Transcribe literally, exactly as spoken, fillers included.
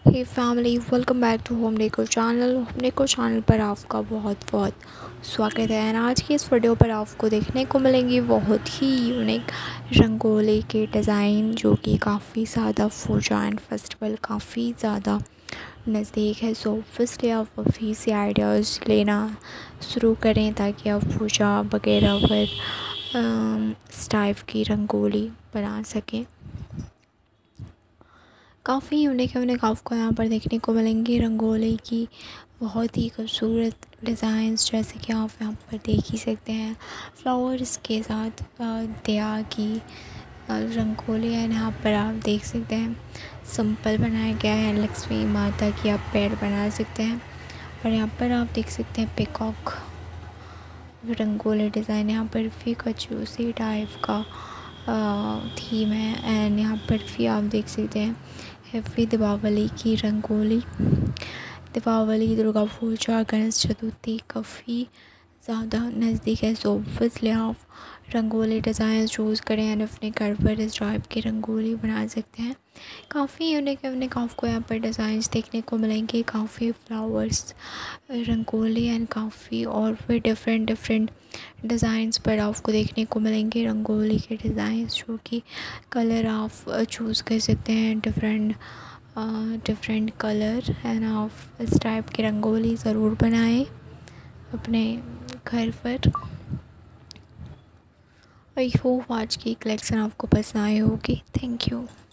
Hey family, welcome back to home decor channel. Home decor channel पर आपका बहुत बहुत स्वागत है। और आज की इस वीडियो पर आपको देखने को मिलेंगी बहुत ही यूनिक रंगोली के डिज़ाइन, जो कि काफ़ी ज़्यादा पूजा एंड फेस्टिवल काफ़ी ज़्यादा नज़दीक है। सो ऑब्वियसली आप अभी से आइडियाज़ लेना शुरू करें ताकि आप पूजा वगैरह पर इस टाइप की रंगोली बना सकें। काफ़ी यूनिक यूनिक आपको यहाँ पर देखने को मिलेंगे रंगोली की बहुत ही खूबसूरत डिज़ाइंस, जैसे कि आप यहाँ पर देख ही सकते हैं। फ्लावर्स के साथ दया की रंगोली है। यहाँ पर आप देख सकते हैं सिंपल बनाया गया है। लक्ष्मी माता की आप पैर बना सकते हैं। और यहाँ पर आप देख सकते हैं पिकॉक रंगोली डिज़ाइन। यहाँ पर भी कुछ उसी टाइप का थीम है। एंड यहाँ पर भी आप देख सकते हैं हैप्पी दीपावली की रंगोली। दीपावली, दुर्गा पूजा, गणेश चतुर्थी काफ़ी ज़्यादा नज़दीक है। सो ऑब्वियसली आप रंगोली डिज़ाइन चूज़ करें एंड अपने घर पर इस टाइप की रंगोली बना सकते हैं। काफ़ी यूनिक यूनिक आपको यहाँ पर डिज़ाइंस देखने को मिलेंगे। काफ़ी फ्लावर्स रंगोली एंड काफ़ी और भी डिफरेंट डिफरेंट डिज़ाइंस पर आपको देखने को मिलेंगे रंगोली के डिज़ाइंस, जो कि कलर आप चूज़ कर सकते हैं डिफरेंट डिफरेंट कलर। एंड आप इस टाइप की रंगोली ज़रूर बनाएं अपने घर पर। आई होप आज की कलेक्शन आपको पसंद आई होगी। Thank you.